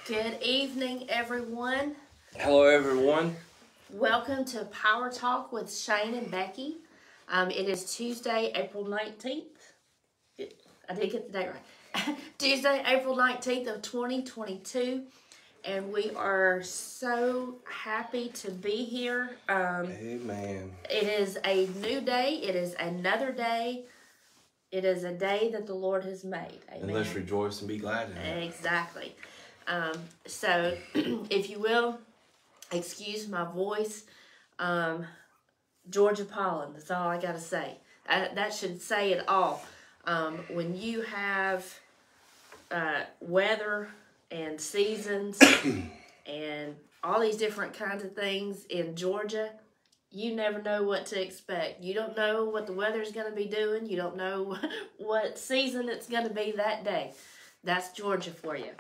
Good evening, everyone. Hello, everyone. Welcome to Power Talk with Shane and Becky. It is Tuesday, April 19th. I did get the date right. Tuesday, April 19th of 2022. And we are so happy to be here. Amen. It is a new day. It is another day. It is a day that the Lord has made. Amen. And let's rejoice and be glad in it. Exactly. So, if you will, excuse my voice. Georgia pollen, that's all I got to say. That should say it all. When you have weather and seasons and all these different kinds of things in Georgia, you never know what to expect. You don't know what the weather's going to be doing. You don't know what season it's going to be that day. That's Georgia for you.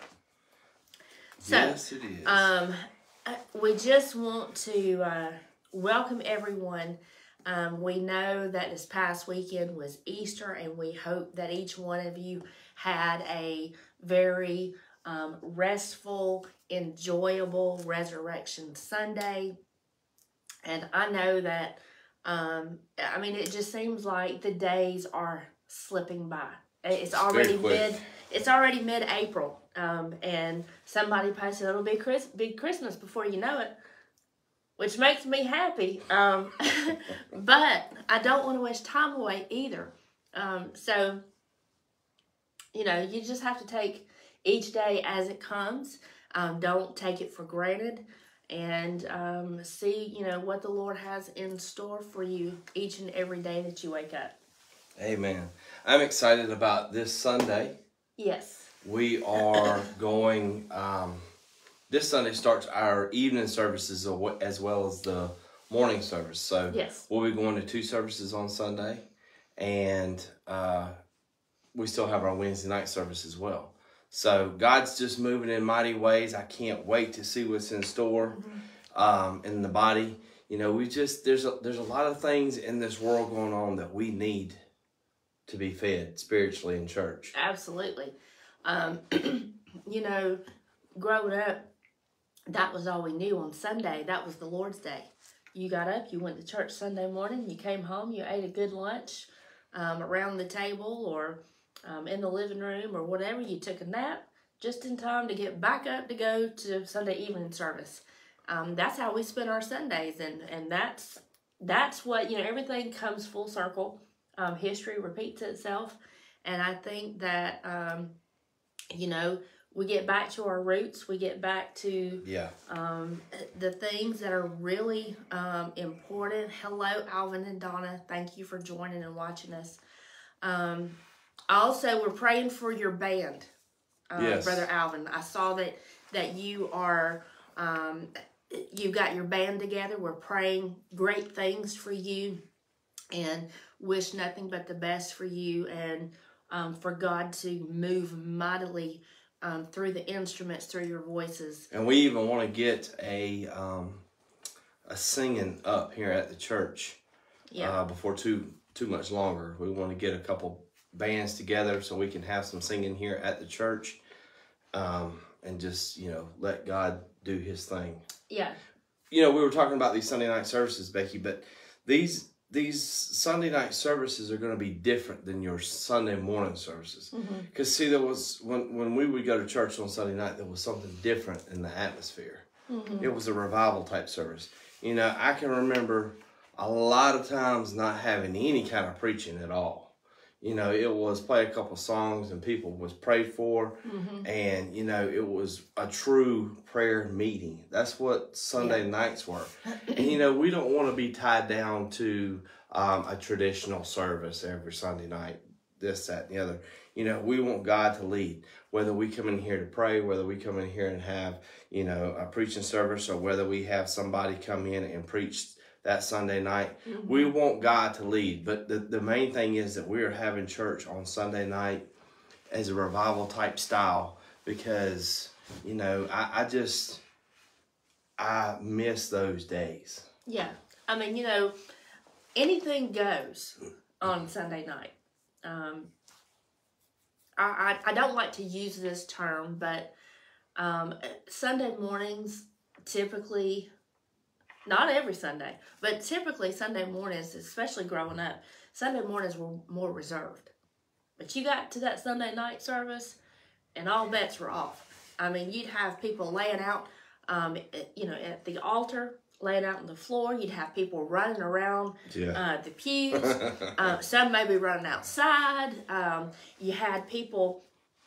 So, yes, it is. We just want to welcome everyone. We know that this past weekend was Easter, and we hope that each one of you had a very restful, enjoyable Resurrection Sunday. And I know that, it just seems like the days are slipping by. It's already mid-April. And somebody posted it'll be big Christmas before you know it, which makes me happy. But I don't want to waste time away either. So, you just have to take each day as it comes. Don't take it for granted, and see, what the Lord has in store for you each and every day that you wake up. Amen. I'm excited about this Sunday. Yes. We are going, this Sunday starts our evening services as well as the morning service. So yes, we'll be going to 2 services on Sunday, and we still have our Wednesday night service as well. So God's just moving in mighty ways. I can't wait to see what's in store in the body. There's a lot of things in this world going on that we need to be fed spiritually in church. Absolutely. Growing up, that was all we knew on Sunday. That was the Lord's Day. You got up, you went to church Sunday morning, you came home, you ate a good lunch around the table or in the living room or whatever. You took a nap just in time to get back up to go to Sunday evening service. That's how we spent our Sundays, and that's what, everything comes full circle. History repeats itself, and I think that we get back to our roots. We get back to the things that are really important. Hello, Alvin and Donna. Thank you for joining and watching us. Also, we're praying for your band, yes. Brother Alvin. I saw that you are you've got your band together. We're praying great things for you, and wish nothing but the best for you, and for God to move mightily through the instruments, through your voices. And we even want to get a singing up here at the church before too much longer. We want to get a couple bands together so we can have some singing here at the church, and just, let God do his thing. Yeah. We were talking about these Sunday night services, Becky, but these Sunday night services are going to be different than your Sunday morning services. Because, see, there was, when we would go to church on Sunday night, there was something different in the atmosphere. It was a revival type service. I can remember a lot of times not having any kind of preaching at all. It was play a couple songs and people was prayed for. And, it was a true prayer meeting. That's what Sunday nights were. And, we don't want to be tied down to a traditional service every Sunday night, this, that, and the other. We want God to lead. Whether we come in here to pray, whether we come in here and have, a preaching service, or whether we have somebody come in and preach that Sunday night. We want God to lead. But the main thing is that we are having church on Sunday night as a revival type style, because, I miss those days. Yeah. Anything goes on Sunday night. I don't like to use this term, but Sunday mornings, typically, not every Sunday, but typically Sunday mornings, especially growing up, Sunday mornings were more reserved. But you got to that Sunday night service, and all bets were off. I mean, you'd have people laying out, at the altar, laying out on the floor. You'd have people running around the pews. Some maybe running outside. You had people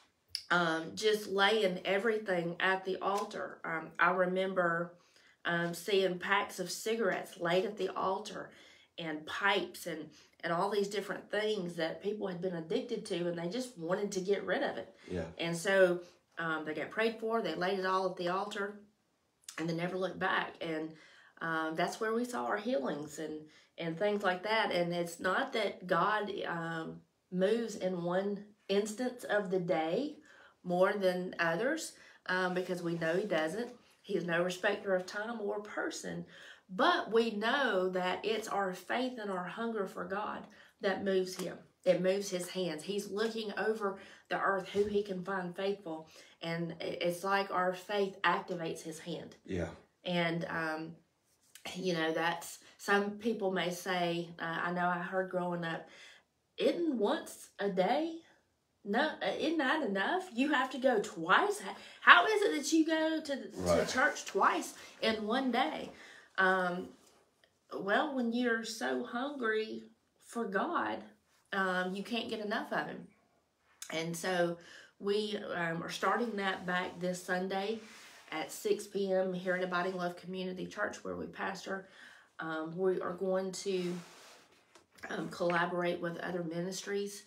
just laying everything at the altar. I remember seeing packs of cigarettes laid at the altar, and pipes and all these different things that people had been addicted to, and they just wanted to get rid of it. Yeah. And so they got prayed for, they laid it all at the altar, and they never looked back. And that's where we saw our healings and things like that. And it's not that God moves in one instance of the day more than others, because we know He doesn't. He is no respecter of time or person. But we know that it's our faith and our hunger for God that moves Him. It moves His hands. He's looking over the earth who He can find faithful. And it's like our faith activates His hand. Yeah. And, that's, some people may say, I know I heard growing up, isn't once a day? No, isn't that enough? You have to go twice? How is it that you go to church twice in one day? Well, when you're so hungry for God, you can't get enough of Him. And so we are starting that back this Sunday at 6 p.m. here at Abiding Love Community Church, where we pastor. We are going to collaborate with other ministries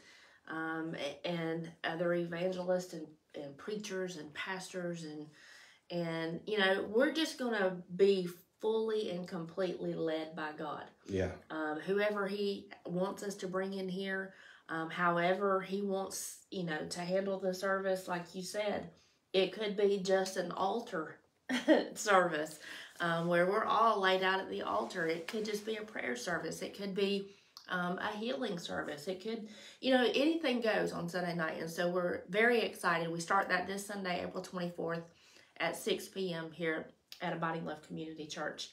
and other evangelists and preachers and pastors. And we're just going to be fully and completely led by God. Yeah. Whoever He wants us to bring in here, however He wants, to handle the service, like you said, it could be just an altar service where we're all laid out at the altar. It could just be a prayer service. It could be a healing service. It could, anything goes on Sunday night. And so we're very excited. We start that this Sunday, April 24th at 6 p.m. here at Abiding Love Community Church.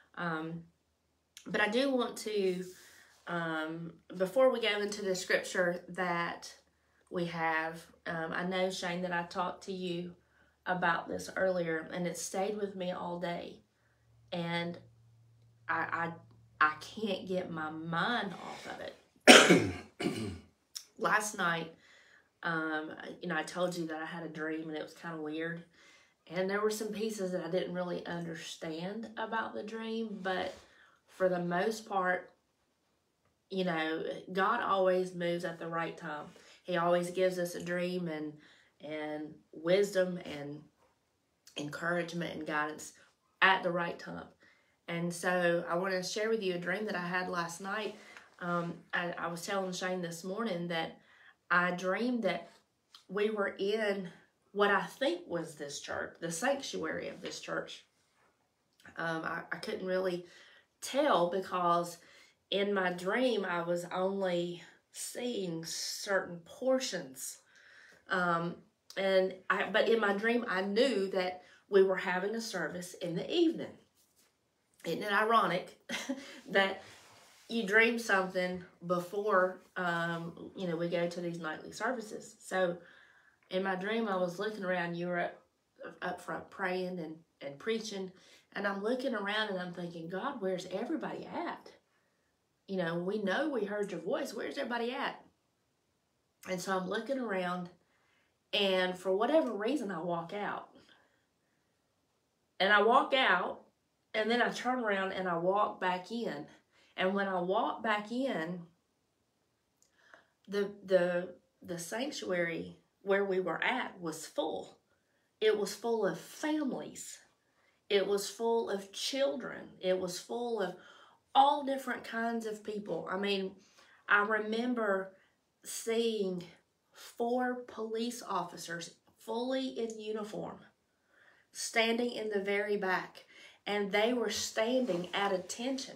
But I do want to, before we go into the scripture that we have, I know, Shane, that I talked to you about this earlier, and it stayed with me all day. And I can't get my mind off of it. Last night, I told you that I had a dream, and it was kind of weird. And there were some pieces that I didn't really understand about the dream, but for the most part, God always moves at the right time. He always gives us a dream and wisdom and encouragement and guidance at the right time. And so I want to share with you a dream that I had last night. I was telling Shane this morning that I dreamed that we were in what I think was this church, the sanctuary of this church. I couldn't really tell because in my dream I was only seeing certain portions. But in my dream I knew that we were having a service in the evening. Isn't it ironic that you dream something before, we go to these nightly services? So in my dream, I was looking around. You were up front praying and preaching. And I'm looking around and I'm thinking, God, where's everybody at? We know we heard your voice. Where's everybody at? And so I'm looking around, and for whatever reason, I walk out. And I walk out, and then I turn around and I walk back in. And when I walk back in, the sanctuary where we were at was full. It was full of families. It was full of children. It was full of all different kinds of people. I mean, I remember seeing 4 police officers fully in uniform standing in the very back, and they were standing at attention.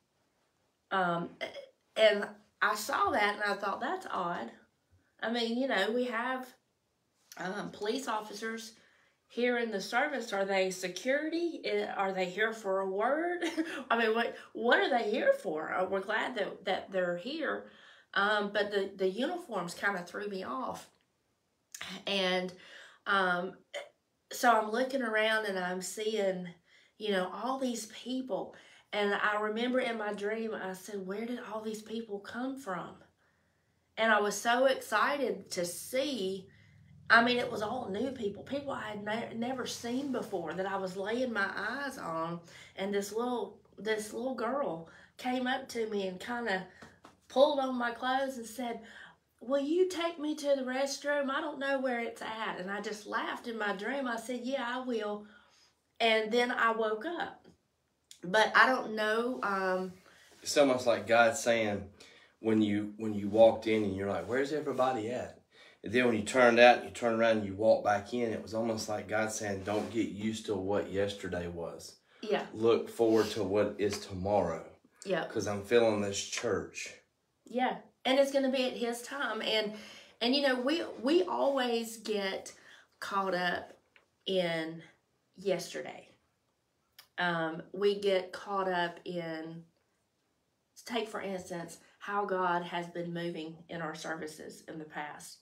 And I saw that and I thought, that's odd. I mean, we have police officers here in the service? Are they security? Are they here for a word? I mean, what are they here for? We're glad that they're here, but the uniforms kind of threw me off, and so I'm looking around and I'm seeing, all these people, and I remember in my dream I said, "Where did all these people come from?" And I was so excited to see. I mean, it was all new people I had never seen before that I was laying my eyes on. And this little girl came up to me and kind of pulled on my clothes and said, "Will you take me to the restroom? I don't know where it's at." And I just laughed in my dream. I said, "Yeah, I will." And then I woke up. But I don't know. It's almost like God saying, when you walked in and you're like, "Where's everybody at?" And then when you turned out, and you turn around and you walk back in, it was almost like God saying, "Don't get used to what yesterday was. Yeah. Look forward to what is tomorrow." Yeah. Because I'm feeling this church. Yeah. And it's going to be at His time. And we always get caught up in yesterday. We get caught up in, take for instance, how God has been moving in our services in the past.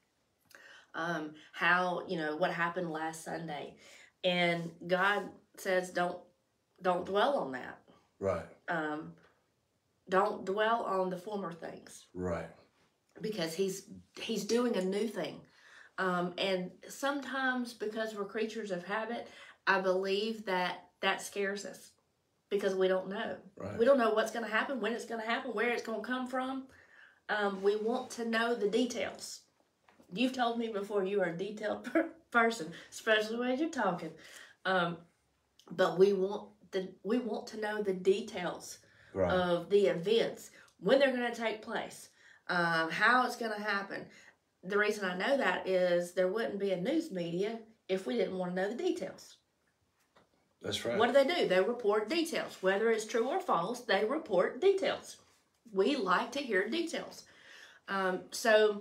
How, what happened last Sunday. And God says, don't dwell on that. Right. Don't dwell on the former things. Right. Because he's doing a new thing. And sometimes, because we're creatures of habit, I believe that scares us. Because we don't know. Right. We don't know what's going to happen, when it's going to happen, where it's going to come from. We want to know the details. You've told me before you are a detailed person, especially when you're talking. But we want to know the details of the events, when they're going to take place, how it's going to happen. The reason I know that is there wouldn't be a news media if we didn't want to know the details. That's right. What do? They report details. Whether it's true or false, they report details. We like to hear details. So,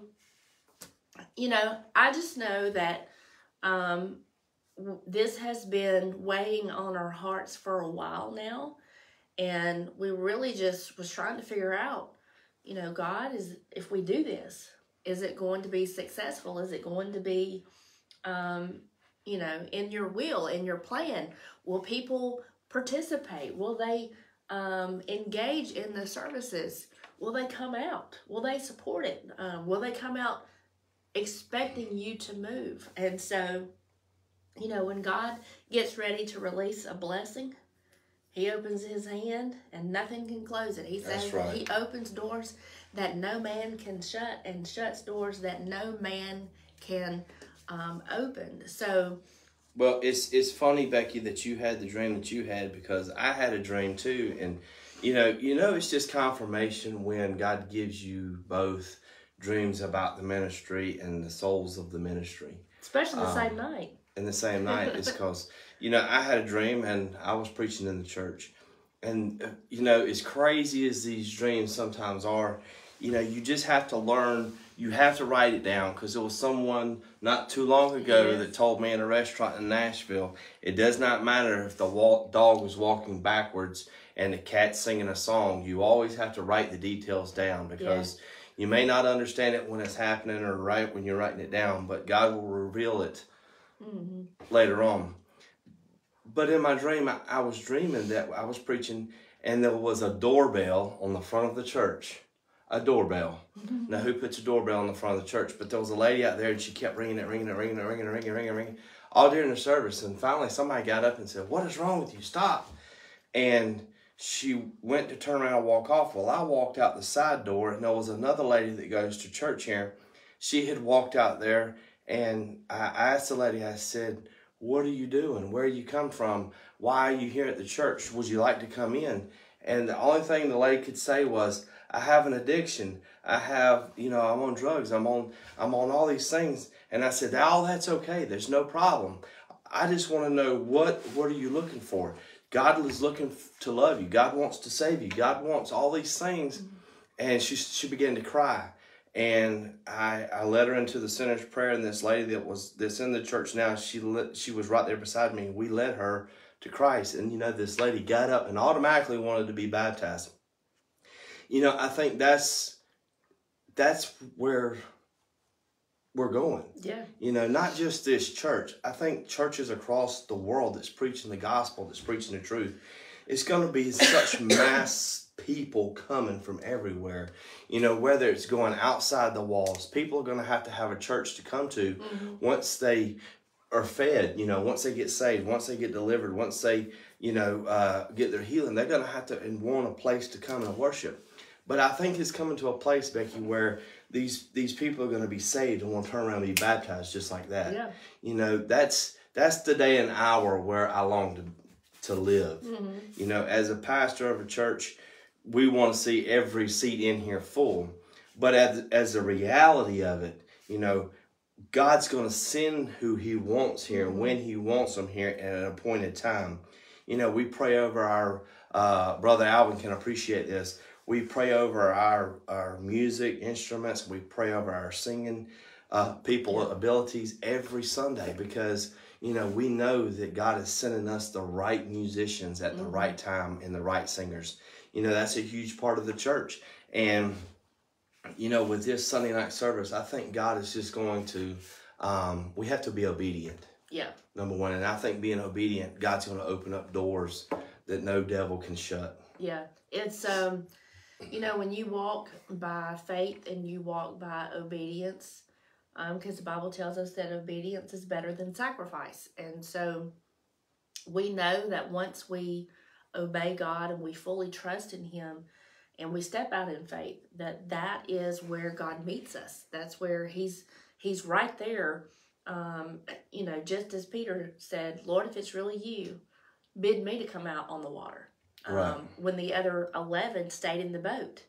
I just know that this has been weighing on our hearts for a while now. And we really just was trying to figure out, God, if we do this, is it going to be successful? Is it going to be, in your will, in your plan? Will people participate? Will they engage in the services? Will they come out? Will they support it? Will they come out expecting you to move? And so, when God gets ready to release a blessing, He opens His hand and nothing can close it. He says He opens doors that no man can shut and shuts doors that no man can open. So, well, it's funny, Becky, that you had the dream that you had, because I had a dream too. And it's just confirmation when God gives you both dreams about the ministry and the souls of the ministry, especially the same night. And the same night is because I had a dream and I was preaching in the church, and as crazy as these dreams sometimes are, you just have to learn. You have to write it down, because there was someone not too long ago that told me in a restaurant in Nashville, it does not matter if the dog was walking backwards and the cat's singing a song. You always have to write the details down, because you may not understand it when it's happening or right when you're writing it down, but God will reveal it later on. But in my dream, I was dreaming that I was preaching and there was a doorbell on the front of the church. A doorbell. Now, who puts a doorbell on the front of the church? But there was a lady out there, and she kept ringing it, all during the service. And finally, somebody got up and said, "What is wrong with you? Stop." And she went to turn around and walk off. Well, I walked out the side door, and there was another lady that goes to church here. She had walked out there, and I asked the lady, I said, "What are you doing? Where you come from? Why are you here at the church? Would you like to come in?" And the only thing the lady could say was, "I have an addiction. I have, I'm on drugs. I'm on all these things." And I said, "Oh, that's okay. There's no problem. I just want to know, what are you looking for? God is looking to love you. God wants to save you. God wants all these things." And she began to cry. And I led her into the sinner's prayer, and this lady that's in the church now, she was right there beside me. We led her to Christ, and this lady got up and automatically wanted to be baptized. I think that's where we're going. Yeah. Not just this church. I think churches across the world that's preaching the gospel, that's preaching the truth, it's going to be such mass people coming from everywhere. Whether it's going outside the walls, people are going to have a church to come to once they are fed, once they get saved, once they get delivered, once they, get their healing, they're going to have to and want a place to come and worship. But I think it's coming to a place, Becky, where these people are going to be saved and want to turn around and be baptized just like that. Yeah. That's the day and hour where I long to live. Mm-hmm. As a pastor of a church, we want to see every seat in here full. But as a reality of it, God's going to send who he wants here when he wants them here at an appointed time. We pray over our brother Alvin can appreciate this. We pray over our music instruments. We pray over our singing people abilities every Sunday because, we know that God is sending us the right musicians at the right time and the right singers. That's a huge part of the church. And, with this Sunday night service, I think God is just going to, we have to be obedient. Yeah. Number one. And I think being obedient, God's going to open up doors that no devil can shut. Yeah. It's, when you walk by faith and you walk by obedience, because the Bible tells us that obedience is better than sacrifice. And so we know that once we obey God and we fully trust in him and we step out in faith, that is where God meets us. That's where he's right there. Just as Peter said, Lord, if it's really you, bid me to come out on the water. Right. When the other 11 stayed in the boat.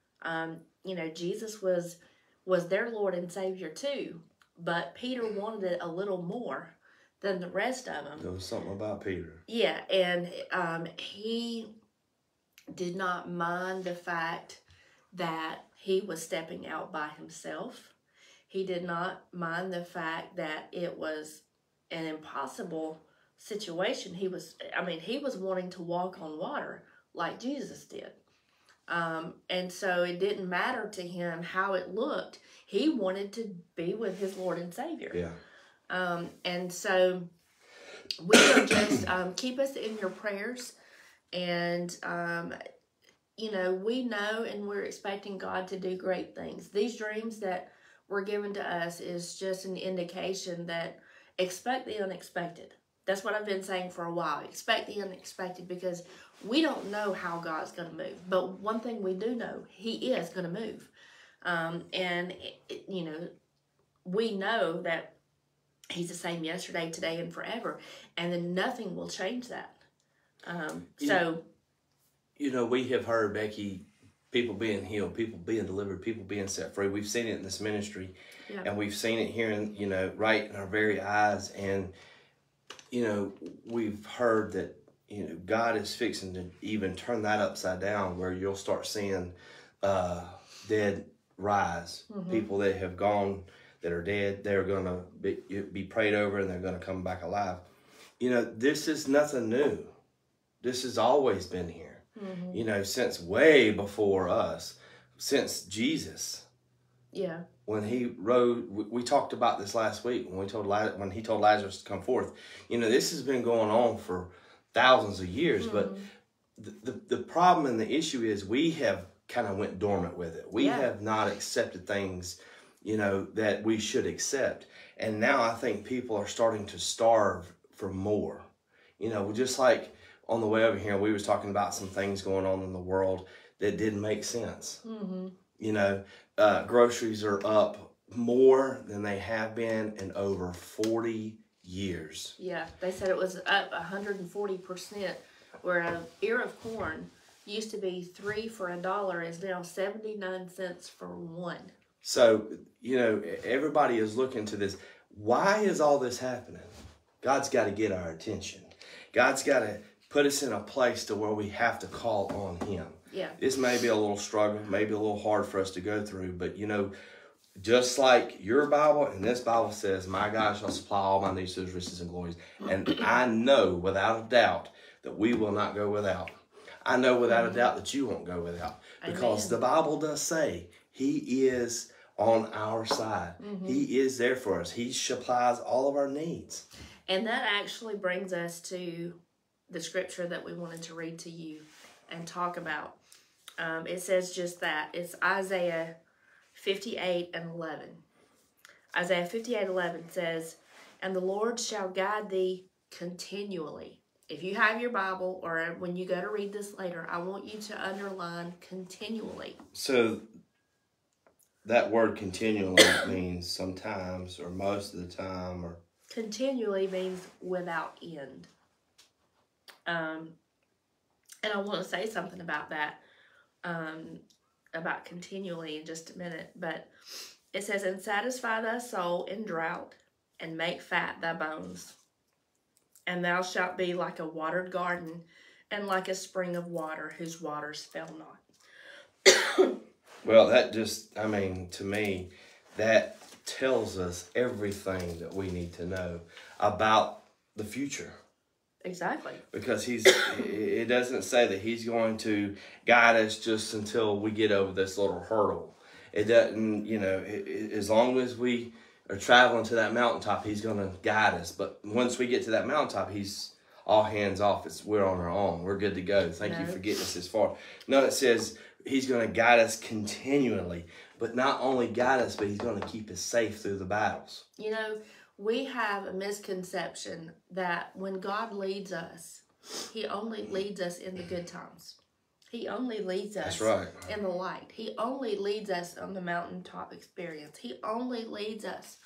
Jesus was their Lord and Savior too, but Peter wanted it a little more than the rest of them. There was something about Peter. Yeah, and he did not mind the fact that he was stepping out by himself. He did not mind the fact that it was an impossible situation. He was wanting to walk on water like Jesus did. And so it didn't matter to him how it looked. He wanted to be with his Lord and Savior. Yeah. And so we will just keep us in your prayers. And, we know and we're expecting God to do great things. These dreams that were given to us is just an indication that expect the unexpected. That's what I've been saying for a while. Expect the unexpected because we don't know how God's going to move. But one thing we do know, he is going to move. We know that he's the same yesterday, today, and forever. And then nothing will change that. We have heard, Becky, people being healed, people being delivered, people being set free. We've seen it in this ministry. Yeah. And we've seen it here, right in our very eyes. And we've heard that, God is fixing to even turn that upside down where you'll start seeing dead rise. Mm-hmm. People that have gone, that are dead, they're going to be prayed over and they're going to come back alive. This is nothing new. This has always been here, since way before us, since Jesus. Yeah. When he rode, we talked about this last week when he told Lazarus to come forth. This has been going on for thousands of years, but the problem and the issue is we have kind of went dormant with it. We have not accepted things, that we should accept. And now I think people are starting to starve for more. Just like on the way over here, we was talking about some things going on in the world that didn't make sense. Mm-hmm. Groceries are up more than they have been in over 40 years. Yeah, they said it was up 140%, where an ear of corn used to be $3 for $1 is now 79 cents for $1. So, everybody is looking to this. Why is all this happening? God's got to get our attention. God's got to put us in a place to where we have to call on him. Yeah. This may be a little struggle, maybe a little hard for us to go through, but Just like your Bible and this Bible says, my God shall supply all my needs to his riches and glories. And I know without a doubt that we will not go without. I know without a doubt that you won't go without. Because the Bible does say he is on our side. He is there for us. He supplies all of our needs. And that actually brings us to the scripture that we wanted to read to you and talk about. It says just that. It's Isaiah 58:11. Isaiah 58:11 says, "And the Lord shall guide thee continually." If you have your Bible, or when you go to read this later, I want you to underline continually. So that word continually means sometimes or most of the time, or continually means without end. And I want to say something about that, about continually in just a minute. But it says, "And satisfy thy soul in drought, and make fat thy bones. And thou shalt be like a watered garden, and like a spring of water, whose waters fail not." Well, that just, I mean, to me, that tells us everything that we need to know about the future. Exactly. Because it doesn't say that he's going to guide us just until we get over this little hurdle. It doesn't, you know, as long as we are traveling to that mountaintop, he's going to guide us. But once we get to that mountaintop, he's all hands off. We're on our own. We're good to go. Thank you for getting us this far. No, it says he's going to guide us continually. But not only guide us, but he's going to keep us safe through the battles. You know, we have a misconception that when God leads us, he only leads us in the good times. He only leads us in the light. He only leads us on the mountaintop experience. He only leads us.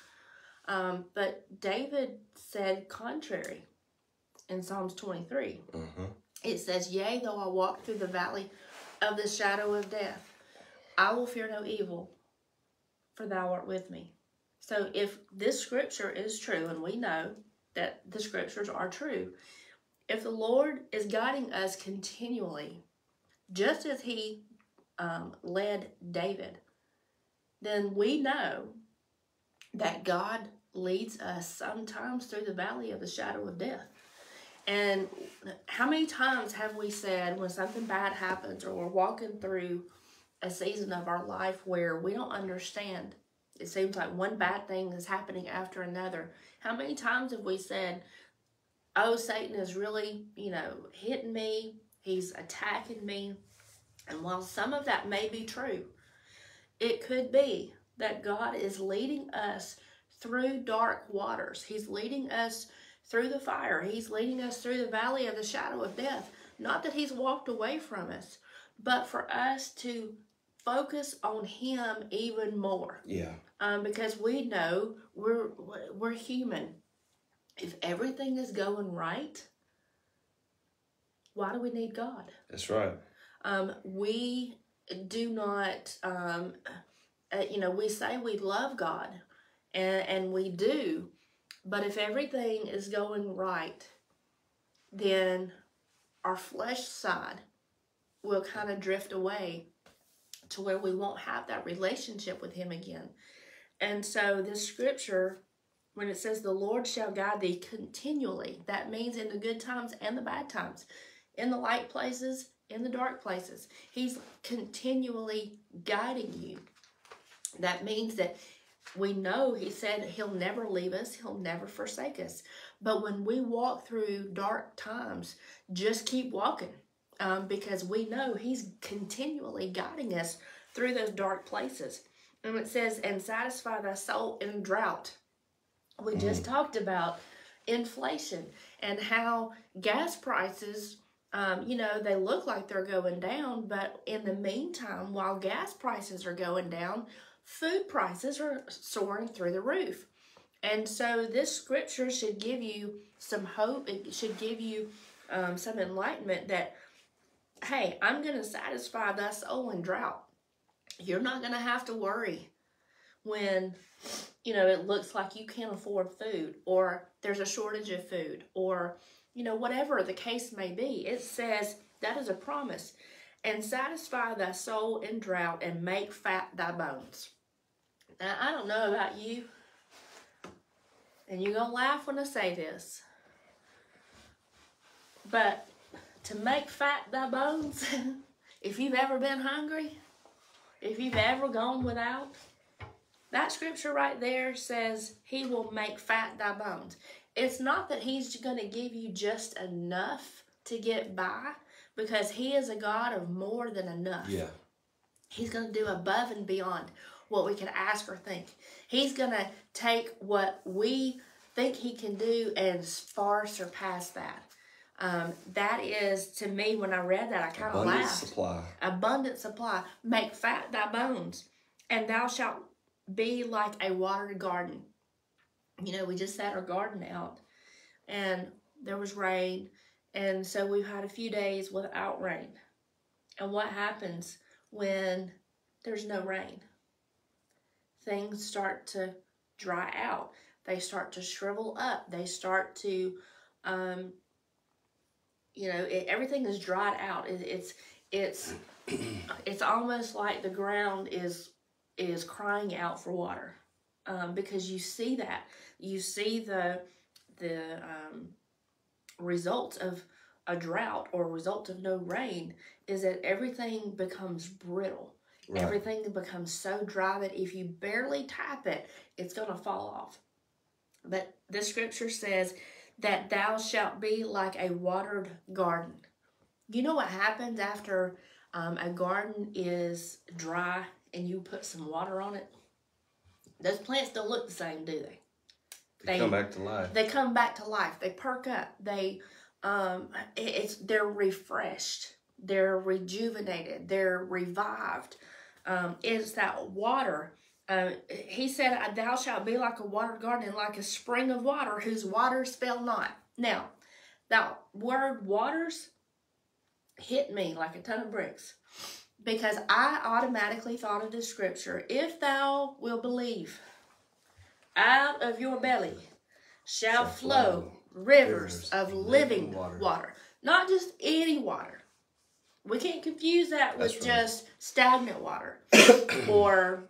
But David said contrary in Psalms 23. It says, "Yea, though I walk through the valley of the shadow of death, I will fear no evil, for thou art with me." So if this scripture is true, and we know that the scriptures are true, if the Lord is guiding us continually, just as he led David, then we know that God leads us sometimes through the valley of the shadow of death. And how many times have we said when something bad happens, or we're walking through a season of our life where we don't understand, it seems like one bad thing is happening after another. How many times have we said, "Oh, Satan is really, hitting me. He's attacking me." And while some of that may be true, it could be that God is leading us through dark waters. He's leading us through the fire. He's leading us through the valley of the shadow of death. Not that he's walked away from us, but for us to focus on him even more. Yeah. Because we know we're human. If everything is going right, why do we need God? That's right. We do not, we say we love God, and we do, but if everything is going right, then our flesh side will kind of drift away to where we won't have that relationship with him again. And so this scripture, when it says the Lord shall guide thee continually, that means in the good times and the bad times, in the light places, in the dark places. He's continually guiding you. That means that we know he said he'll never leave us, he'll never forsake us. But when we walk through dark times, just keep walking, because we know he's continually guiding us through those dark places. And it says, "And satisfy thy soul in drought." We just talked about inflation and how gas prices, they look like they're going down, but in the meantime, while gas prices are going down, food prices are soaring through the roof. And so this scripture should give you some hope. It should give you some enlightenment that, hey, I'm going to satisfy thy soul in drought. You're not going to have to worry when, it looks like you can't afford food, or there's a shortage of food, or, whatever the case may be. It says that is a promise. "And satisfy thy soul in drought, and make fat thy bones." Now, I don't know about you, and you're going to laugh when I say this, but to make fat thy bones, if you've ever been hungry, if you've ever gone without, that scripture right there says he will make fat thy bones. It's not that he's going to give you just enough to get by, because he is a God of more than enough. Yeah. He's going to do above and beyond what we can ask or think. He's going to take what we think he can do and far surpass that. That is, to me, when I read that, I kind of laughed. Abundant supply. Make fat thy bones, and thou shalt be like a watered garden. You know, we just set our garden out, and there was rain, and so we've had a few days without rain. And what happens when there's no rain? Things start to dry out. They start to shrivel up. They start to, everything is dried out. It's almost like the ground is crying out for water, because you see that. You see the result of a drought or result of no rain is that everything becomes brittle. Right. Everything becomes so dry that if you barely tap it, it's going to fall off. But the scripture says that thou shalt be like a watered garden. You know what happens after a garden is dry and you put some water on it? Those plants don't look the same, do they? They come back to life. They come back to life. They perk up. They're refreshed. They're rejuvenated. They're revived. It's that water. He said, thou shalt be like a watered garden and like a spring of water whose waters fail not. Now, that word waters hit me like a ton of bricks, because I automatically thought of this scripture. If thou will believe, out of your belly shall flow rivers of living water. Not just any water. We can't confuse that with just stagnant water or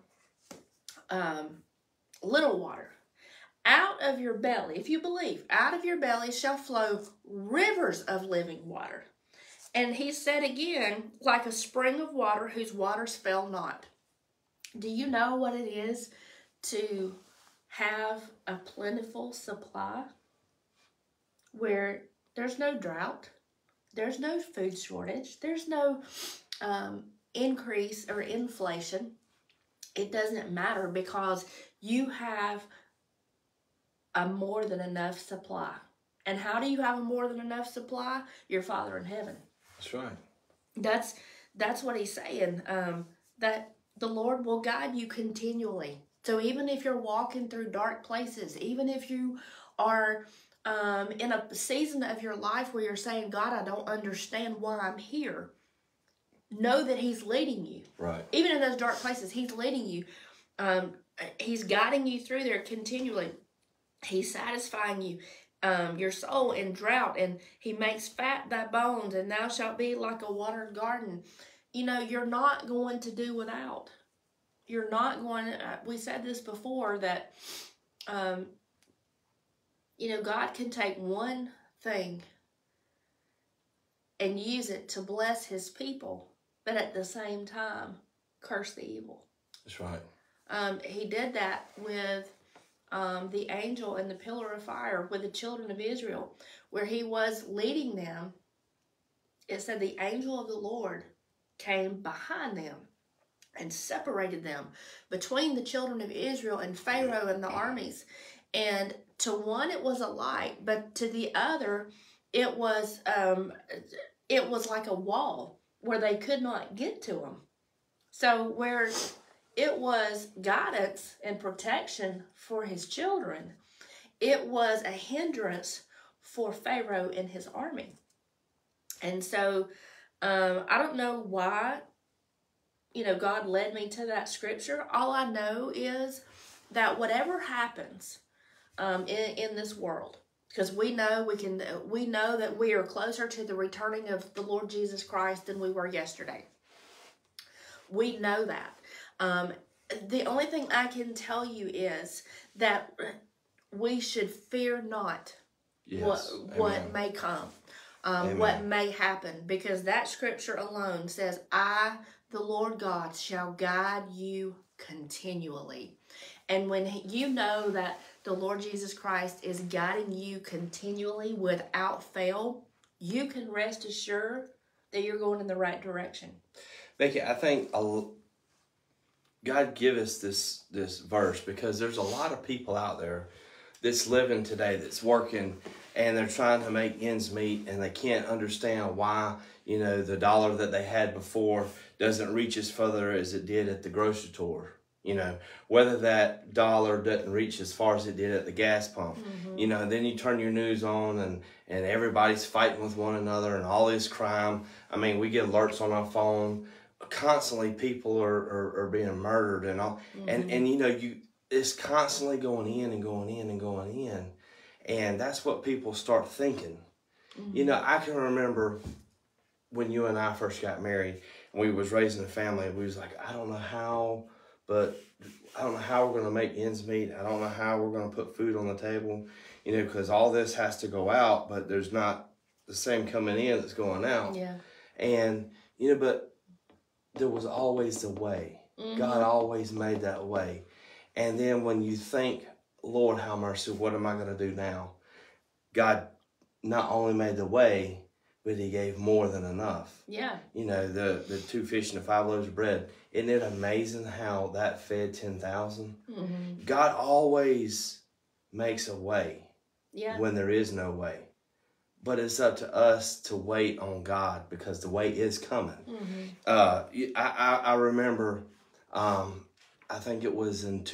little water. Out of your belly, if you believe, out of your belly shall flow rivers of living water. And he said again, like a spring of water whose waters fail not. Do you know what it is to have a plentiful supply where there's no drought, there's no food shortage, there's no increase or inflation? It doesn't matter, because you have a more than enough supply. And how do you have a more than enough supply? Your Father in heaven. That's right. That's what he's saying. That the Lord will guide you continually. So even if you're walking through dark places, even if you are in a season of your life where you're saying, God, I don't understand why I'm here, know that he's leading you. Right. Even in those dark places, he's leading you. He's guiding you through there continually. He's satisfying you, your soul in drought, and he makes fat thy bones, and thou shalt be like a watered garden. You know, you're not going to do without. You're not going to, we said this before, that, God can take one thing and use it to bless his people, but at the same time, curse the evil. That's right. He did that with the angel and the pillar of fire with the children of Israel, where he was leading them. It said the angel of the Lord came behind them and separated them between the children of Israel and Pharaoh and the armies. And to one it was a light, but to the other it was like a wall where they could not get to him. So where it was guidance and protection for his children, it was a hindrance for Pharaoh and his army. And so I don't know why, God led me to that scripture. All I know is that whatever happens in this world, because we know that we are closer to the returning of the Lord Jesus Christ than we were yesterday. We know that. the only thing I can tell you is that we should fear not what may come, what may happen, because that scripture alone says, I, the Lord God, shall guide you continually. And when you know that the Lord Jesus Christ is guiding you continually without fail, you can rest assured that you're going in the right direction. Becky, I think God give us this verse because there's a lot of people out there that's living today, that's working, and they're trying to make ends meet, and they can't understand why, the dollar that they had before doesn't reach as further as it did at the grocery store. Whether that dollar doesn't reach as far as it did at the gas pump. And then you turn your news on and everybody's fighting with one another and all this crime. I mean, we get alerts on our phone. Constantly people are being murdered and all. And it's constantly going in and going in and going in. And that's what people start thinking. I can remember when you and I first got married and we was raising a family, we was like, I don't know how we're going to make ends meet. I don't know how we're going to put food on the table, because all this has to go out, but there's not the same coming in that's going out. Yeah. And, but there was always a way. God always made that way. And then when you think, Lord, have mercy, what am I going to do now? God not only made the way, but he gave more than enough. Yeah. The 2 fish and the 5 loaves of bread. Isn't it amazing how that fed 10,000? God always makes a way when there is no way. But it's up to us to wait on God because the way is coming. I remember, I think it was in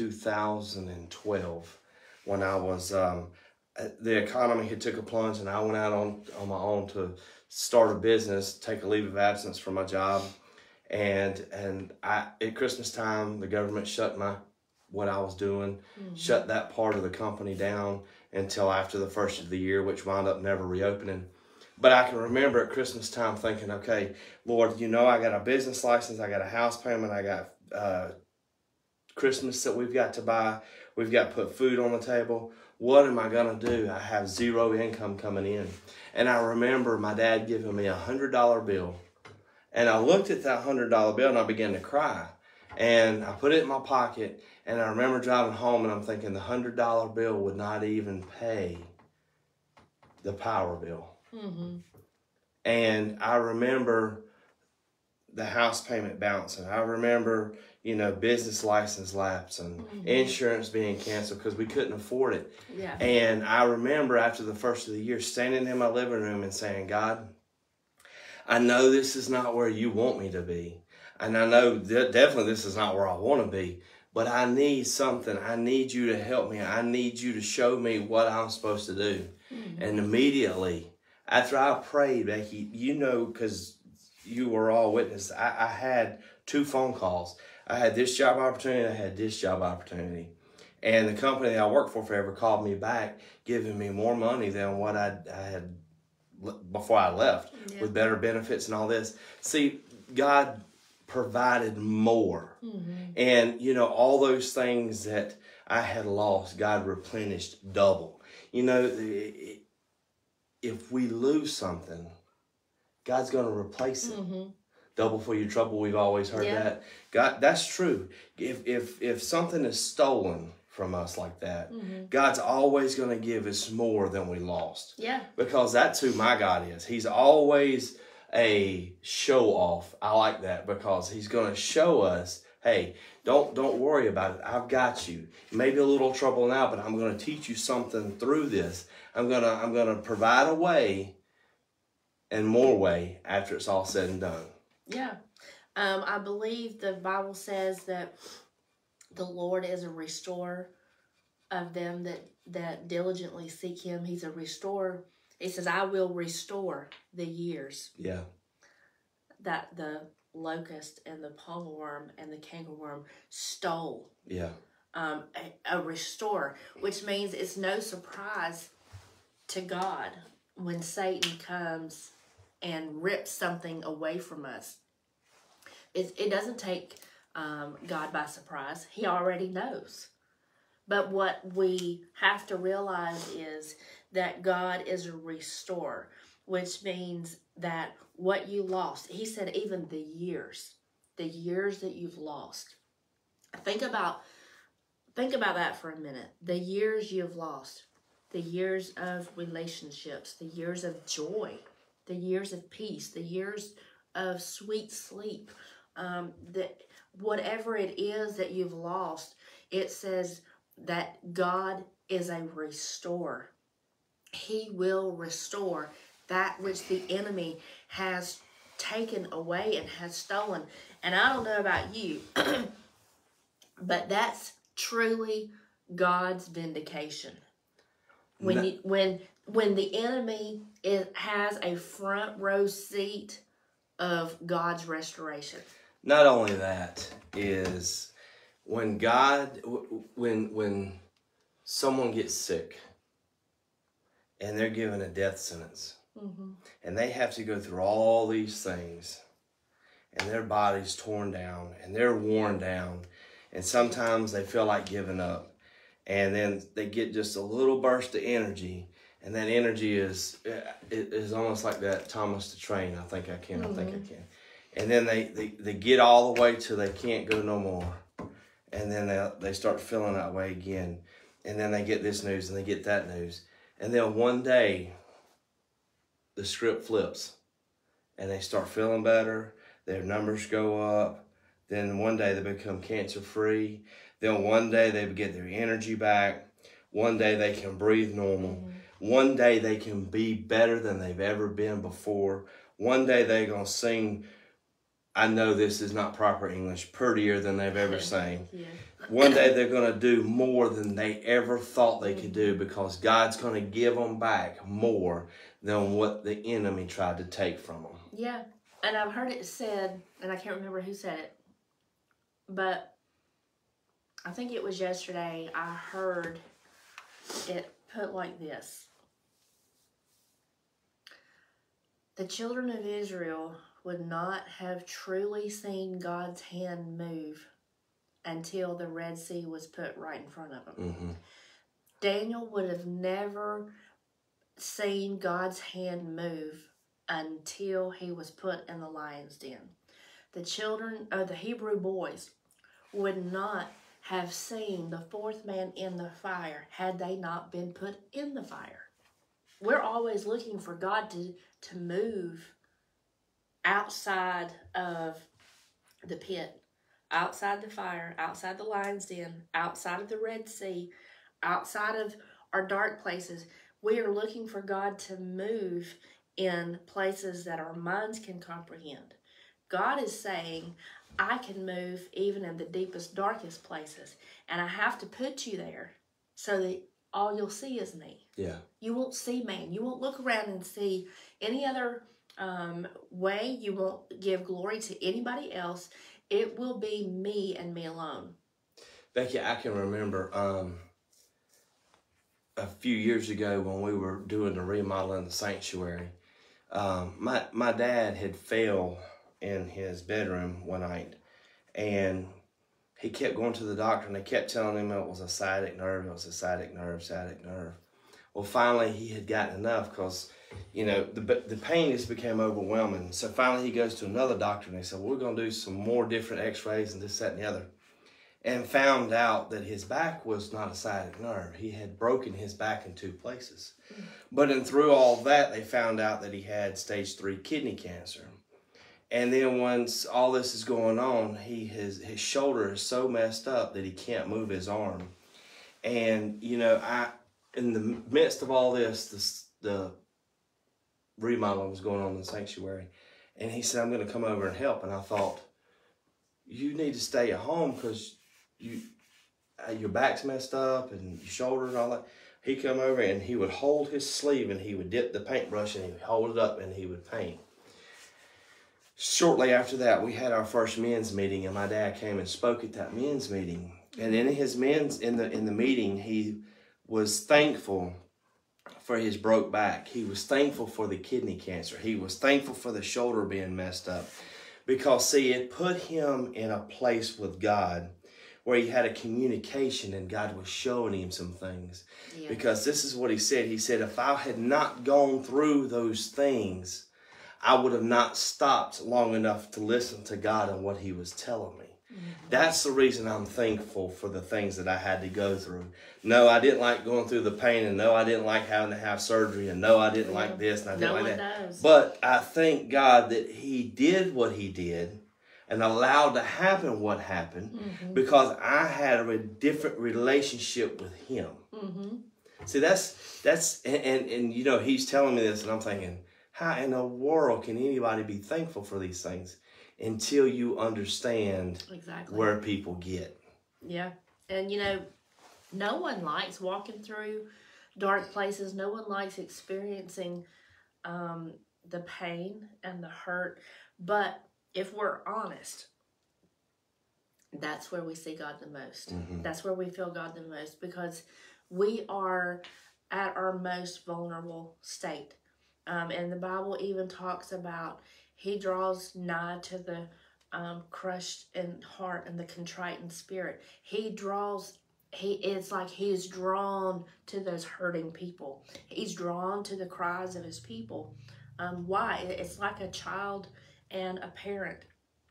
2012 when I was, the economy had took a plunge and I went out on my own to start a business, take a leave of absence from my job. And at Christmas time, the government shut what I was doing, shut that part of the company down until after the first of the year, which wound up never reopening. But I can remember at Christmas time thinking, okay, Lord, I got a business license, I got a house payment, I got Christmas that we've got to buy, we've got to put food on the table. What am I going to do? I have zero income coming in. And I remember my dad giving me $100 bill. And I looked at that $100 bill and I began to cry. And I put it in my pocket. And I remember driving home and I'm thinking the $100 bill would not even pay the power bill. And I remember the house payment bouncing. I remember, business license lapse and insurance being canceled because we couldn't afford it. Yeah. And I remember after the first of the year standing in my living room and saying, God, I know this is not where you want me to be. And I know definitely this is not where I want to be. But I need something. I need you to help me. I need you to show me what I'm supposed to do. And immediately, after I prayed, Becky, because you were all witness, I had 2 phone calls. I had this job opportunity, I had this job opportunity. And the company that I worked for forever called me back, giving me more money than what I had before I left, with better benefits and all this. See, God provided more. And, all those things that I had lost, God replenished double. If we lose something, God's going to replace it. Double for your trouble, we've always heard that. God, that's true. If something is stolen from us like that, God's always going to give us more than we lost. Yeah. Because that's who my God is. He's always a show off. I like that because he's going to show us, hey, don't worry about it. I've got you. Maybe a little trouble now, but I'm going to teach you something through this. I'm going to provide a way and more way after it's all said and done. Yeah. I believe the Bible says that the Lord is a restorer of them that diligently seek him. He's a restorer. He says, I will restore the years. Yeah. That the locust and the pommel and the cankerworm stole. Yeah. A restorer, which means it's no surprise to God when Satan comes and rips something away from us. It doesn't take God by surprise. He already knows. But what we have to realize is that God is a restorer, which means that what you lost, he said even the years that you've lost. Think about that for a minute. The years you've lost, the years of relationships, the years of joy, the years of peace, the years of sweet sleep, whatever it is that you've lost, it says that God is a restorer. He will restore that which the enemy has taken away and has stolen. And I don't know about you, but that's truly God's vindication. When the enemy has a front row seat of God's restoration. Not only that is when someone gets sick and they're given a death sentence, and they have to go through all these things, and their body's torn down and they're worn down, and sometimes they feel like giving up, and then they get just a little burst of energy, and that energy is almost like that Thomas the Train. I think I can. And then they get all the way till they can't go no more, and then they start feeling that way again, and then they get this news and they get that news, and then one day the script flips and they start feeling better, their numbers go up, then one day they become cancer free, then one day they get their energy back, one day they can breathe normal, one day they can be better than they've ever been before, one day they're going to sing, I know this is not proper English, prettier than they've ever sang. Yeah. One day they're going to do more than they ever thought they could do, because God's going to give them back more than what the enemy tried to take from them. Yeah, and I've heard it said, and I can't remember who said it, but I think it was yesterday, I heard it put like this. The children of Israel would not have truly seen God's hand move until the Red Sea was put right in front of them. Daniel would have never seen God's hand move until he was put in the lion's den. The children of the Hebrew boys would not have seen the fourth man in the fire had they not been put in the fire. We're always looking for God to move outside of the pit, outside the fire, outside the lion's den, outside of the Red Sea, outside of our dark places. We are looking for God to move in places that our minds can comprehend. God is saying, I can move even in the deepest, darkest places, and I have to put you there so that all you'll see is me. Yeah. You won't see man. You won't look around and see any other way. You won't give glory to anybody else. It will be me and me alone. Becky, I can remember a few years ago when we were doing the remodel in the sanctuary, my dad had fell in his bedroom one night, and he kept going to the doctor, and they kept telling him it was a sciatic nerve, sciatic nerve. Well, finally he had gotten enough, because, you know, the pain just became overwhelming. So finally he goes to another doctor, and they said, well, we're going to do some more different x-rays and this, that, and the other. And found out that his back was not a sciatic nerve. He had broken his back in 2 places. But through all that, they found out that he had stage 3 kidney cancer. And then once all this is going on, his shoulder is so messed up that he can't move his arm. And, you know, in the midst of all this, the remodeling was going on in the sanctuary. And he said, I'm going to come over and help. And I thought, you need to stay at home because your back's messed up and your shoulder and all that. He'd come over and he would hold his sleeve and he would dip the paintbrush and he would hold it up and he would paint. Shortly after that, we had our first men's meeting, and my dad came and spoke at that men's meeting. And in the meeting, he was thankful for his broke back. He was thankful for the kidney cancer. He was thankful for the shoulder being messed up. Because, see, it put him in a place with God where he had a communication and God was showing him some things. Yeah. Because this is what he said. He said, if I had not gone through those things, I would have not stopped long enough to listen to God and what he was telling me. Mm-hmm. That's the reason I'm thankful for the things that I had to go through. No, I didn't like going through the pain, and no, I didn't like having to have surgery, and no, I didn't like this, and I didn't like that. Does. But I thank God that he did what he did and allowed to happen what happened, mm-hmm. because I had a different relationship with him. Mm-hmm. See, that's and you know, he's telling me this, and I'm thinking, how in the world can anybody be thankful for these things until you understand where people get? Yeah. And, you know, no one likes walking through dark places. No one likes experiencing the pain and the hurt. But if we're honest, that's where we see God the most. Mm-hmm. That's where we feel God the most, because we are at our most vulnerable state. And the Bible even talks about he draws nigh to the crushed in heart and the contrite in spirit. It's like he's drawn to those hurting people. He's drawn to the cries of his people. Why? It's like a child and a parent.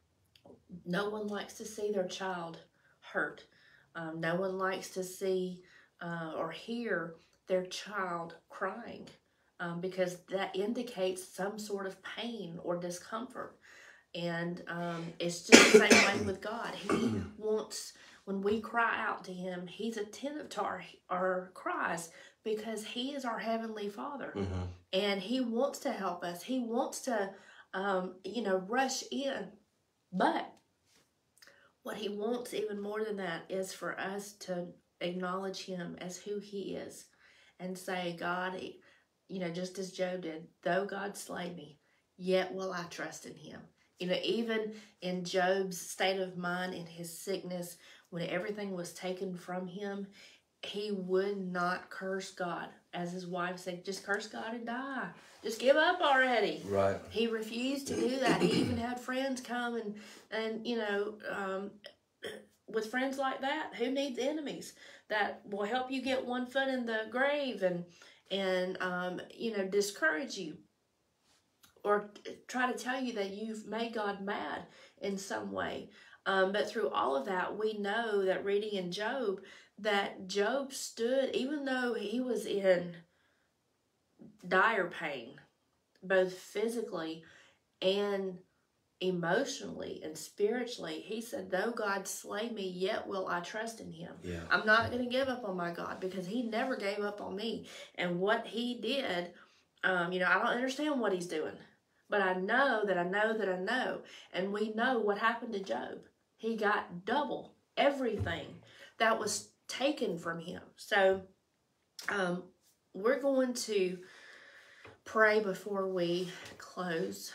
No one likes to see their child hurt. No one likes to see or hear their child crying. Because that indicates some sort of pain or discomfort. And it's just the same way with God. He wants, when we cry out to him, he's attentive to our cries, because he is our Heavenly Father. Mm-hmm. And he wants to help us. He wants to, rush in. But what he wants even more than that is for us to acknowledge him as who he is and say, God, you know, just as Job did, though God slay me, yet will I trust in him. You know, even in Job's state of mind, in his sickness, when everything was taken from him, he would not curse God. As his wife said, just curse God and die. Just give up already. Right. He refused to do that. He even had friends come and you know, with friends like that, who needs enemies that will help you get one foot in the grave and discourage you or try to tell you that you've made God mad in some way. But through all of that, we know that reading in Job, that Job stood, even though he was in dire pain, both physically and emotionally and spiritually. He said, though God slay me, yet will I trust in him. Yeah. I'm not going to give up on my God, because he never gave up on me. And what he did, I don't understand what he's doing, but I know that I know that I know. And we know what happened to Job. He got double everything that was taken from him. So we're going to pray before we close.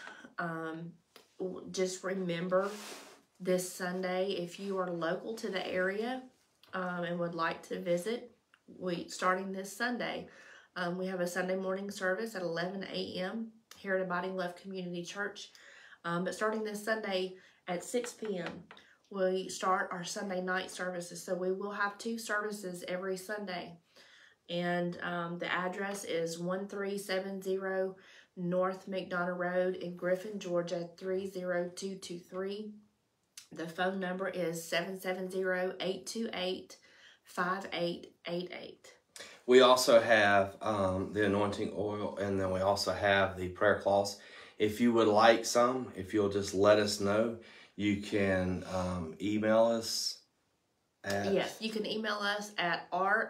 Just remember this Sunday, if you are local to the area and would like to visit, starting this Sunday, we have a Sunday morning service at 11 a.m. here at Abiding Love Community Church. But starting this Sunday at 6 p.m., we start our Sunday night services. So we will have 2 services every Sunday. And the address is 1370 North McDonough Road in Griffin, Georgia, 30223. The phone number is 770-828-5888. We also have the anointing oil, and then we also have the prayer cloths. If you would like some, if you'll just let us know, you can email us at... Yes, you can email us at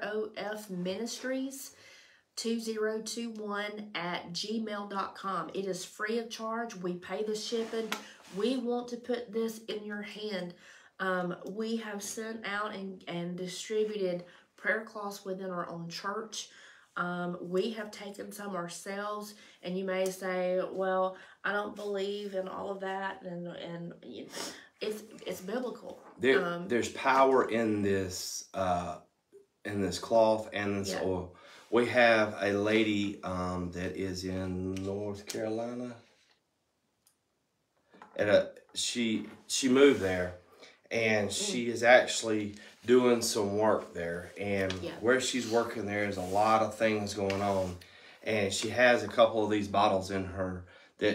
rofministries2021@gmail.com. It is free of charge. We pay the shipping. We want to put this in your hand. We have sent out and distributed prayer cloths within our own church. We have taken some ourselves, and you may say, well, I don't believe in all of that, and you know, it's biblical. There's power in this cloth and this oil. We have a lady that is in North Carolina. she moved there, and she is actually doing some work there. And where she's working there is a lot of things going on, and she has a couple of these bottles in her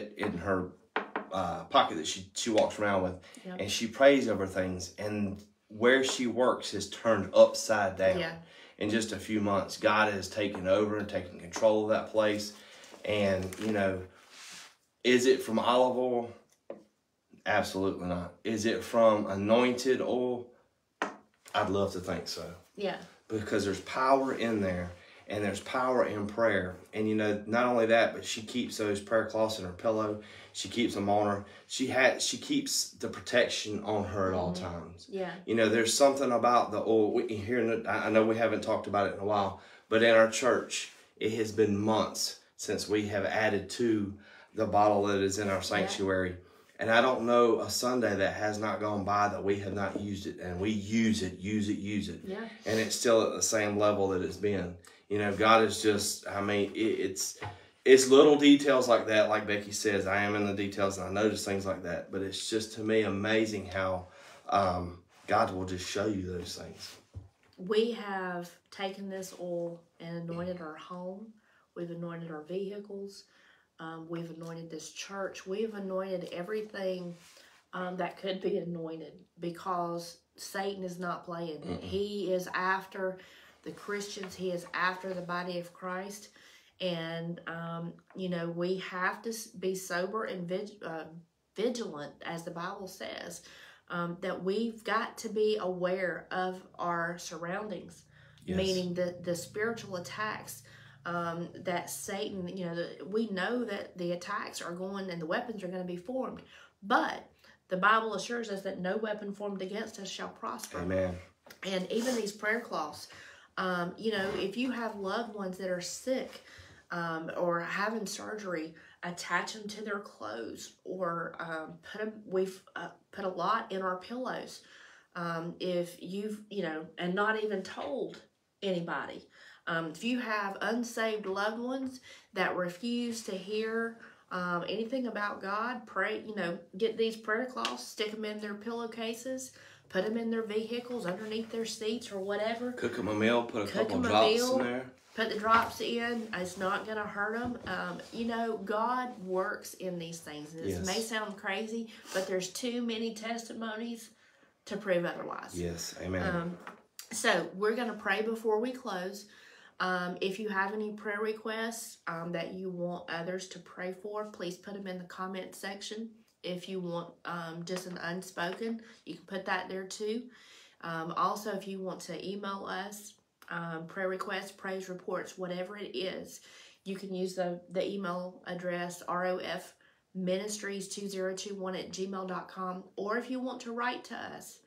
pocket that she walks around with, and she prays over things. And where she works is turned upside down. In just a few months, God has taken over and taken control of that place. And is it from olive oil? Absolutely not. Is it from anointed oil? I'd love to think so. Yeah. Because there's power in there, and there's power in prayer. And not only that, but she keeps those prayer cloths in her pillow. She keeps them on her. She keeps the protection on her at all times. Yeah. There's something about the oil. I know we haven't talked about it in a while, but in our church, it has been months since we have added to the bottle that is in our sanctuary. And I don't know a Sunday that has not gone by that we have not used it. And we use it. Yeah. And it's still at the same level that it's been. God is just, it's little details like that. Like Becky says, I am in the details, and I notice things like that. But it's just, to me, amazing how God will just show you those things. We have taken this oil and anointed our home. We've anointed our vehicles. We've anointed this church. We've anointed everything that could be anointed, because Satan is not playing. He is after the Christians. He is after the body of Christ. And, we have to be sober and vigilant, as the Bible says, that we've got to be aware of our surroundings, meaning the spiritual attacks. That Satan, we know that the attacks are going and the weapons are going to be formed, but the Bible assures us that no weapon formed against us shall prosper. Amen. And even these prayer cloths, if you have loved ones that are sick or having surgery, attach them to their clothes, or we've put a lot in our pillows. If you've, and not even told anybody. If you have unsaved loved ones that refuse to hear anything about God, pray, get these prayer cloths, stick them in their pillowcases, put them in their vehicles, underneath their seats or whatever. Cook them a meal, put a couple drops in there. Put the drops in. It's not going to hurt them. God works in these things. And this may sound crazy, but there's too many testimonies to prove otherwise. Yes, amen. So we're going to pray before we close. If you have any prayer requests that you want others to pray for, please put them in the comment section. If you want just an unspoken, you can put that there too. Also, if you want to email us, prayer requests, praise reports, whatever it is, you can use the email address rofministries2021@gmail.com. Or if you want to write to us,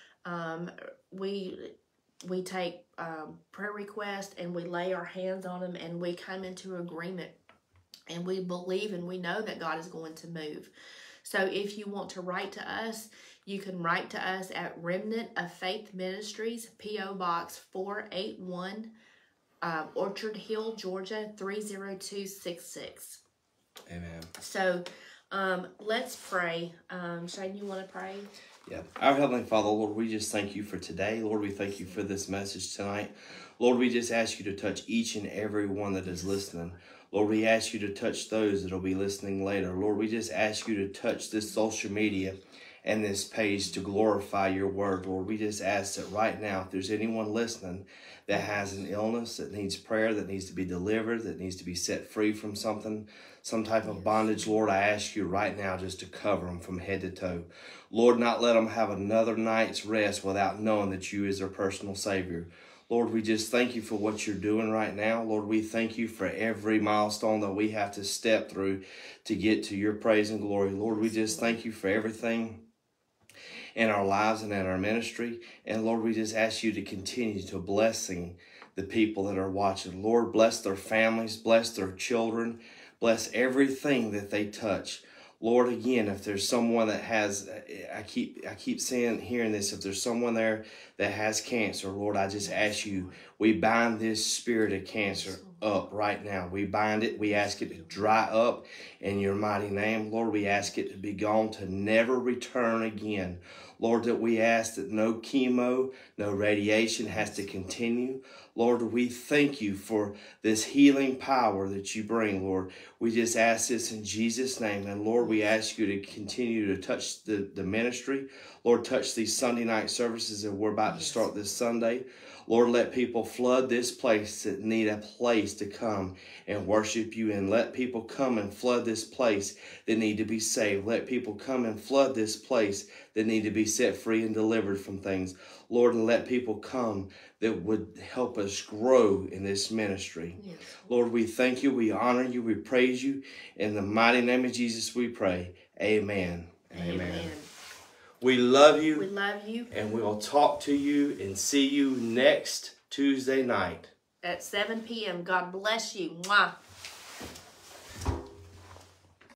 we take prayer requests and we lay our hands on them and we come into agreement, and we believe and we know that God is going to move. So if you want to write to us, you can write to us at Remnant of Faith Ministries, P.O. Box 481, Orchard Hill, Georgia 30266. Amen. So let's pray. Shane, you want to pray? Yeah. Our Heavenly Father, Lord, we just thank you for today. Lord, we thank you for this message tonight. Lord, we just ask you to touch each and every one that is listening. Lord, we ask you to touch those that will be listening later. Lord, we just ask you to touch this social media and this page to glorify your word. Lord, we just ask that right now, if there's anyone listening that has an illness, that needs prayer, that needs to be delivered, that needs to be set free from something, some type of bondage, Lord, I ask you right now just to cover them from head to toe. Lord, not let them have another night's rest without knowing that you is their personal Savior. Lord, we just thank you for what you're doing right now. Lord, we thank you for every milestone that we have to step through to get to your praise and glory. Lord, we just thank you for everything in our lives and in our ministry. And Lord, we just ask you to continue to blessing the people that are watching. Lord, bless their families, bless their children, bless everything that they touch. Lord, again, if there's someone that has, I keep hearing this, if there's someone there that has cancer, Lord, I just ask you, we bind this spirit of cancer up right now. We bind it. We ask it to dry up in your mighty name. Lord, we ask it to be gone, to never return again. Lord, that we ask that no chemo, no radiation has to continue. Lord, we thank you for this healing power that you bring, Lord. We just ask this in Jesus' name. And Lord, we ask you to continue to touch the ministry. Lord, touch these Sunday night services that we're about to start this Sunday. Lord, let people flood this place that need a place to come and worship you. And let people come and flood this place that need to be saved. Let people come and flood this place that need to be set free and delivered from things. Lord, and let people come that would help us grow in this ministry. Yes. Lord, we thank you, we honor you, we praise you. In the mighty name of Jesus we pray. Amen. Amen. We love you. We love you. And we will talk to you and see you next Tuesday night at 7 p.m. God bless you. Mwah.